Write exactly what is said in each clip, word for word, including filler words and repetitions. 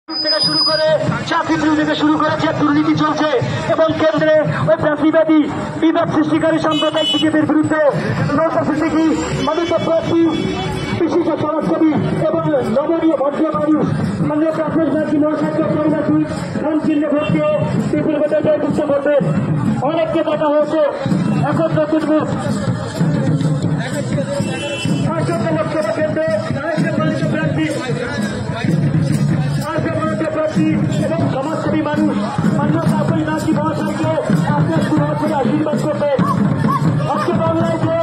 থেকে শুরু করে চাকরি থেকে শুরু করে যে দুর্নীতি চলছে এবং কেন্দ্রে ওই প্রার্থীবাদী বিবাদ সৃষ্টিকারী সাম্প্রদায়িক বিজেপির বিরুদ্ধে নৌকা সিদ্দিকী মানিত প্রার্থী বিশিষ্ট সমাজসেবী এবং নবনীয় ভদ্র মানুষ মাননীয় প্রাথমিক ব্যাংকী মহাশাস্ত্র পরিণাশী মন চিহ্ন ভোটকে বিপুল ভোটে জয়যুক্ত করবেন। অনেককে কথা হয়েছে এখন নতুন ভোট আসন্ন লোকসভা কেন্দ্রে আরেকটা মানিত প্রার্থী এবং সমাজসেবী মানুষ মাননীয় প্রাথমিক ব্যাংকী মহাশয়কে আপনার সুরাজ করে আশীর্বাদ করবেন। আজকে বাংলায় যে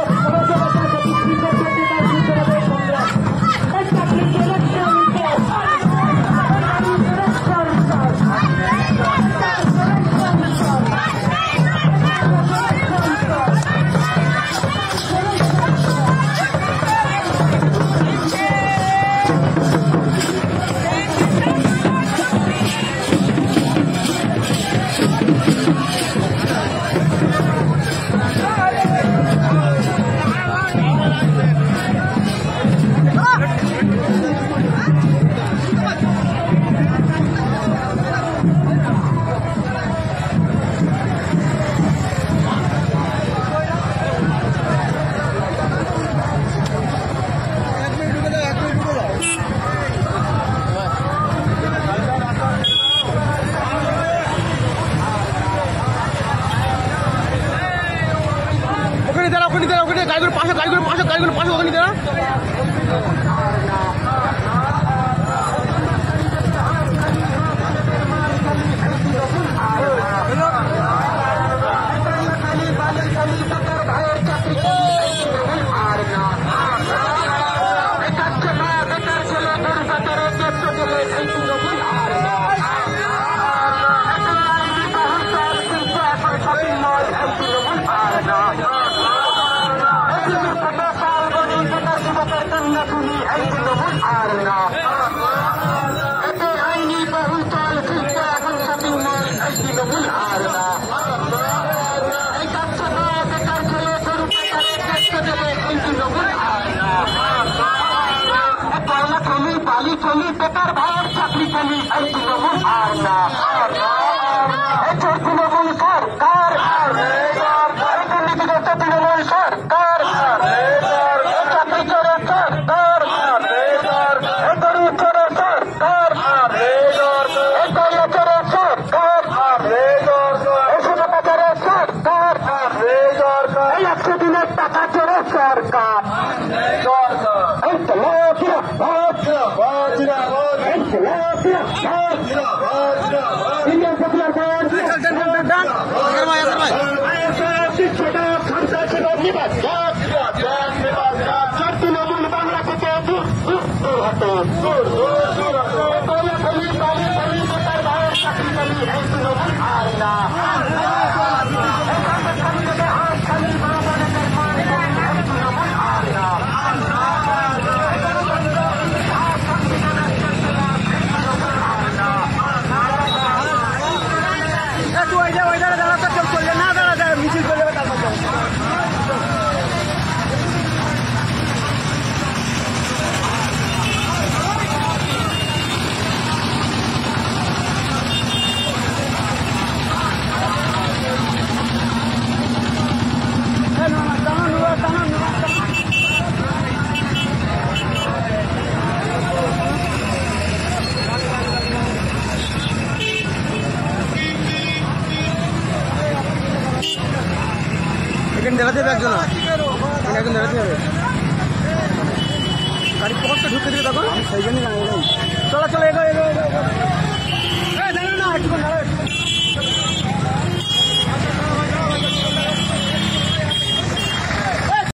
গাড়িগুলো পাশে গাড়িগুলো পাশে গাড়িগুলো পাশে ওখানে দাঁড়া বালি চলি বেকার ভাড়ার চাকরি চলি এই তৃণমূল আর না তৃণমূল সরকার দুর্নীতিগ্রস্ত তৃণমূল সরকার চাকরি চোরের সরকার গরিব চোরের সরকার গরিব চোরের সরকার ওষুধ বাজারের সরকার এই একশো দিনের টাকা চোরের সরকার এই তো বাংলা থেকে আর না দাঁড়াতে হবে একজন একজন দাঁড়াতে হবে গাড়ি পকেটটা ঢুকতে দিবে তখন সেই জন্যই চলো চলো এগো এগো